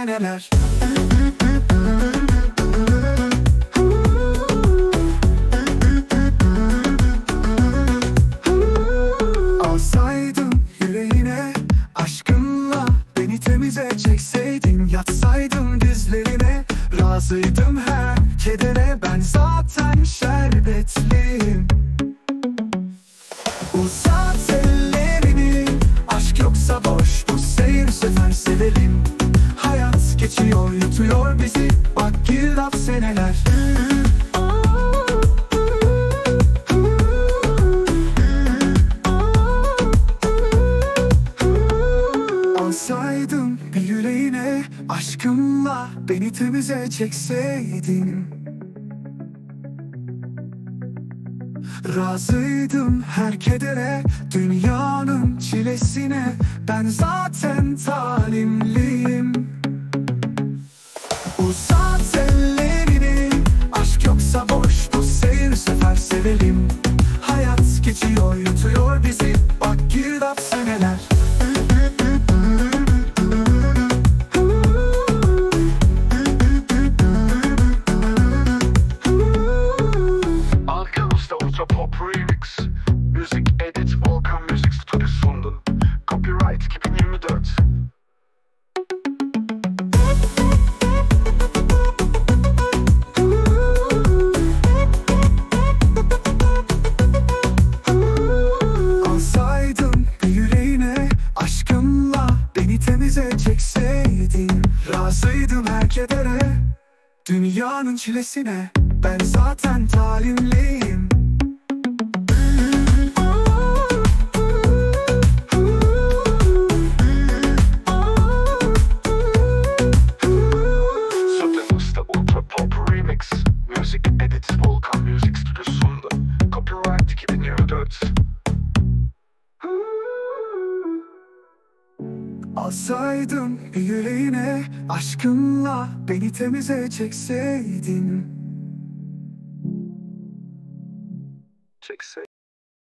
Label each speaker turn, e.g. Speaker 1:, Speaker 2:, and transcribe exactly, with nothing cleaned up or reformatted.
Speaker 1: seneler. Alsaydım yüreğine aşkınla, beni temize çekseydin, yatsaydım dizlerine. Razıydım her kedere, ben zaten şerbetliyim. Uzat ellerini, aşk yoksa boş bu seyir, sefer sevelim. Hayat geçiyor, yutuyor bizi, bak girdap seneler. Alsaydım bir yüreğine aşkınla, beni temize çekseydin. Razıydım her kedere, dünyanın çilesine, ben zaten talimliyim. Uzat ellerini, aşk yoksa boş bu seyir, sefer sevelim. Hayat geçiyor, yutuyor bizi, bak girdap seneler.
Speaker 2: Pop remix, music edit, Volkan Müzik Stüdyo sundu. Copyright iki bin yirmi dört.
Speaker 1: Alsaydım bir yüreğine aşkımla, beni temize çekseydin. Razıydım her kedere, dünyanın çilesine, ben zaten talimliyim.
Speaker 2: Music edit, Volkan Müzik Stüdyo sundu. Copyright iki bin yirmi dört.
Speaker 1: Alsaydım bir yüreğine aşkınla, beni temize çekseydin.
Speaker 2: Çekse